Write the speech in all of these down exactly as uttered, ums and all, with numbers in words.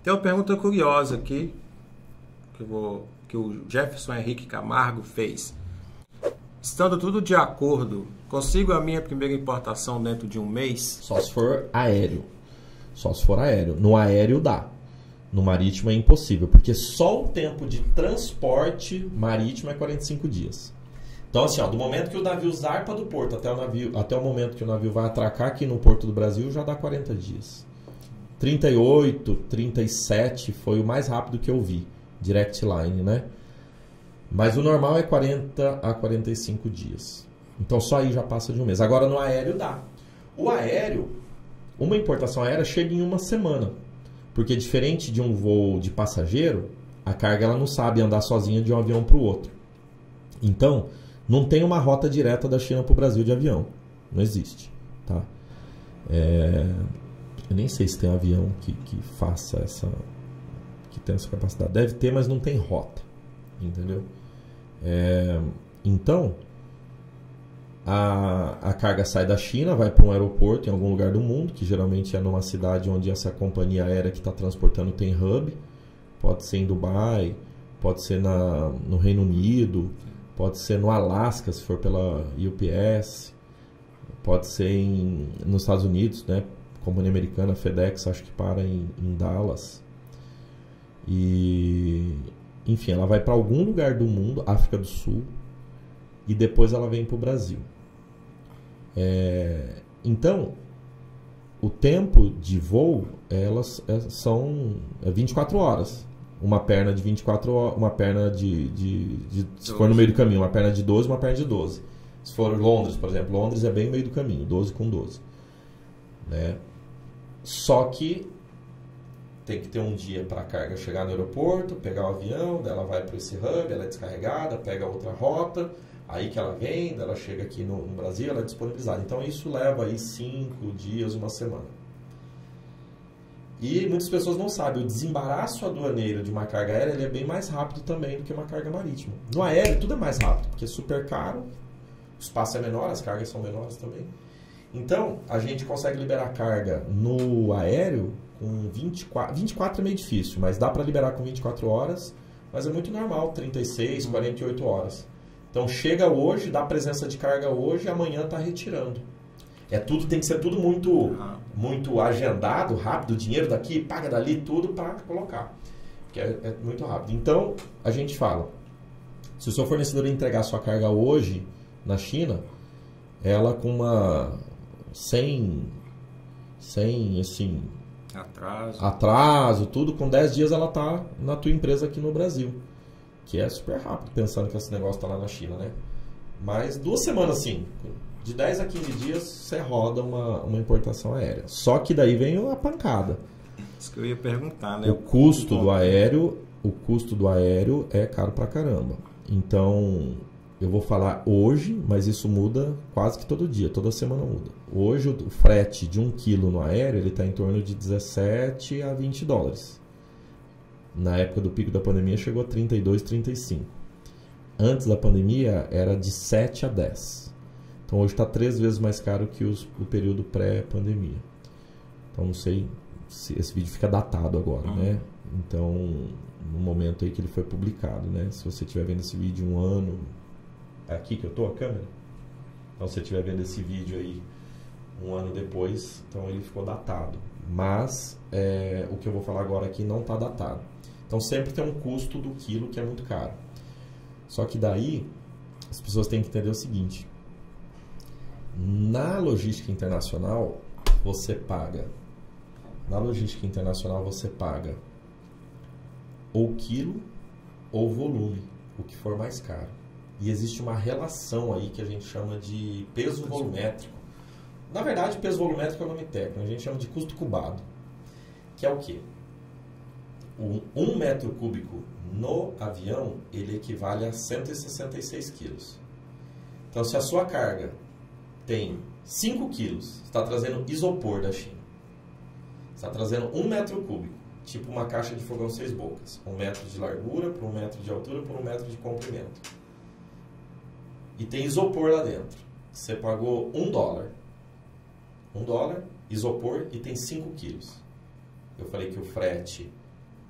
Tem uma pergunta curiosa aqui, que, eu vou, que o Jefferson Henrique Camargo fez. Estando tudo de acordo, consigo a minha primeira importação dentro de um mês? Só se for aéreo. Só se for aéreo. No aéreo dá. No marítimo é impossível, porque só o tempo de transporte marítimo é quarenta e cinco dias. Então, assim, ó, do momento que o navio zarpa do porto até o, navio, até o momento que o navio vai atracar aqui no Porto do Brasil, já dá quarenta dias. trinta e oito, trinta e sete foi o mais rápido que eu vi. Direct line, né? Mas o normal é quarenta a quarenta e cinco dias. Então, só aí já passa de um mês. Agora, no aéreo dá. O aéreo, uma importação aérea chega em uma semana. Porque diferente de um voo de passageiro, a carga ela não sabe andar sozinha de um avião para o outro. Então, não tem uma rota direta da China para o Brasil de avião. Não existe. Tá? É... Eu nem sei se tem um avião que, que faça essa... que tenha essa capacidade. Deve ter, mas não tem rota. Entendeu? É... Então, a, a carga sai da China, vai para um aeroporto em algum lugar do mundo, que geralmente é numa cidade onde essa companhia aérea que está transportando tem hub. Pode ser em Dubai, pode ser na, no Reino Unido, pode ser no Alasca, se for pela U P S, pode ser em, nos Estados Unidos, né? Companhia americana, FedEx, acho que para em, em Dallas. E, enfim, ela vai para algum lugar do mundo, África do Sul, e depois ela vem para o Brasil. É, então, o tempo de voo, elas é, são é vinte e quatro horas. Uma perna de vinte e quatro horas, uma perna de, de, de se for no meio do caminho, uma perna de doze, uma perna de doze. Se for Londres, por exemplo, Londres é bem no meio do caminho, doze com doze. Né? Só que tem que ter um dia para a carga chegar no aeroporto, pegar o avião, daí ela vai para esse hub, ela é descarregada, pega outra rota, aí que ela vem, daí ela chega aqui no, no Brasil, ela é disponibilizada. Então isso leva aí cinco dias, uma semana. E muitas pessoas não sabem, o desembaraço aduaneiro de uma carga aérea ele é bem mais rápido também do que uma carga marítima. No aéreo tudo é mais rápido, porque é super caro, o espaço é menor, as cargas são menores também. Então, a gente consegue liberar carga no aéreo com vinte e quatro, vinte e quatro é meio difícil, mas dá para liberar com vinte e quatro horas, mas é muito normal, trinta e seis, quarenta e oito horas. Então, chega hoje, dá presença de carga hoje, amanhã está retirando. É tudo, tem que ser tudo muito, muito agendado, rápido, dinheiro daqui, paga dali, tudo para colocar. Porque é, é muito rápido. Então, a gente fala, se o seu fornecedor entregar sua carga hoje na China, ela com uma... sem, sem assim, atraso. atraso, tudo, com dez dias ela tá na tua empresa aqui no Brasil. Que é super rápido, pensando que esse negócio tá lá na China, né? Mas duas semanas, assim, de dez a quinze dias, você roda uma, uma importação aérea. Só que daí vem a pancada. Isso que eu ia perguntar, né? O custo do aéreo, o custo do aéreo é caro pra caramba. Então, eu vou falar hoje, mas isso muda quase que todo dia, toda semana muda. Hoje o frete de um quilo no aéreo, ele está em torno de dezessete a vinte dólares. Na época do pico da pandemia chegou a trinta e dois, trinta e cinco. Antes da pandemia era de sete a dez. Então hoje está três vezes mais caro que os, o período pré-pandemia. Então não sei se esse vídeo fica datado agora, uhum. né? Então, no momento aí que ele foi publicado, né? Se você estiver vendo esse vídeo um ano... É aqui que eu tô, a câmera? Então, se você estiver vendo esse vídeo aí um ano depois, então ele ficou datado. Mas é, o que eu vou falar agora aqui não está datado. Então, sempre tem um custo do quilo que é muito caro. Só que daí, as pessoas têm que entender o seguinte. Na logística internacional, você paga... Na logística internacional, você paga ou quilo ou volume, o que for mais caro. E existe uma relação aí que a gente chama de peso volumétrico. Na verdade, peso volumétrico é o nome técnico, a gente chama de custo cubado. Que é o quê? Um, um metro cúbico no avião, ele equivale a cento e sessenta e seis quilos. Então, se a sua carga tem cinco quilos, você está trazendo isopor da China. Você está trazendo um metro cúbico, tipo uma caixa de fogão seis bocas. Um metro de largura, por um metro de altura, por um metro de comprimento. E tem isopor lá dentro. Você pagou um dólar. Um dólar, isopor, e tem cinco quilos. Eu falei que o frete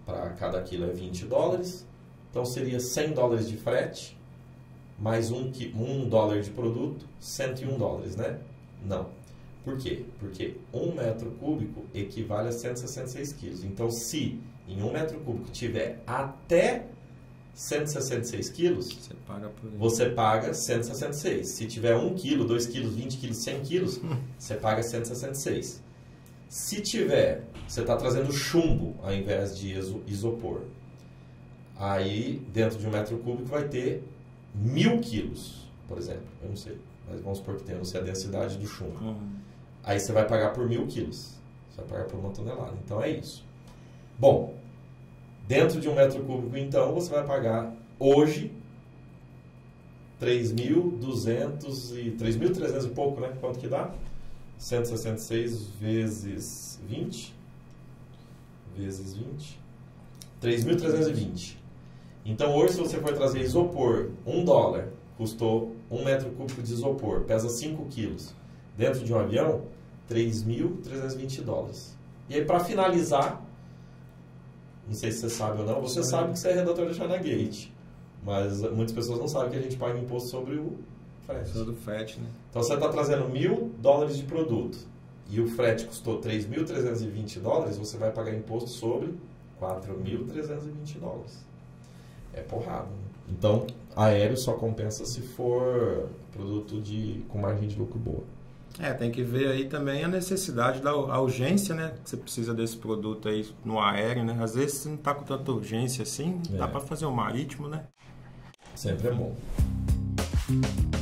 para cada quilo é vinte dólares. Então seria cem dólares de frete, mais um, um dólar de produto, cento e um dólares, né? Não. Por quê? Porque um metro cúbico equivale a cento e sessenta e seis quilos. Então, se em um metro cúbico tiver até cento e sessenta e seis quilos, você paga, por você paga cento e sessenta e seis. Se tiver um quilo, dois quilos, vinte quilos, cem quilos, você paga cento e sessenta e seis. Se tiver, você está trazendo chumbo ao invés de isopor, aí dentro de um metro cúbico vai ter mil quilos, por exemplo. Eu não sei, mas vamos supor que tem, não sei a densidade do chumbo. Uhum. Aí você vai pagar por mil quilos. Você vai pagar por uma tonelada. Então é isso. Bom, dentro de um metro cúbico, então, você vai pagar hoje três mil e duzentos e três mil e trezentos e pouco, né? Quanto que dá? cento e sessenta e seis vezes vinte. Vezes vinte. três mil trezentos e vinte. Então, hoje, se você for trazer isopor, um dólar, custou um metro cúbico de isopor, pesa cinco quilos. Dentro de um avião, três mil trezentos e vinte dólares. E aí, para finalizar, não sei se você sabe ou não, você sabe que você é redator da China Gate, mas muitas pessoas não sabem que a gente paga imposto sobre o frete. Sobre o frete, né? Então, você está trazendo mil dólares de produto e o frete custou três mil trezentos e vinte dólares, você vai pagar imposto sobre quatro mil trezentos e vinte dólares. É porrada, né? Então, aéreo só compensa se for produto de, com margem de lucro boa. É, tem que ver aí também a necessidade da a urgência, né? Que você precisa desse produto aí no aéreo, né? Às vezes você não está com tanta urgência assim, é. Dá para fazer o marítimo, né? Sempre é bom.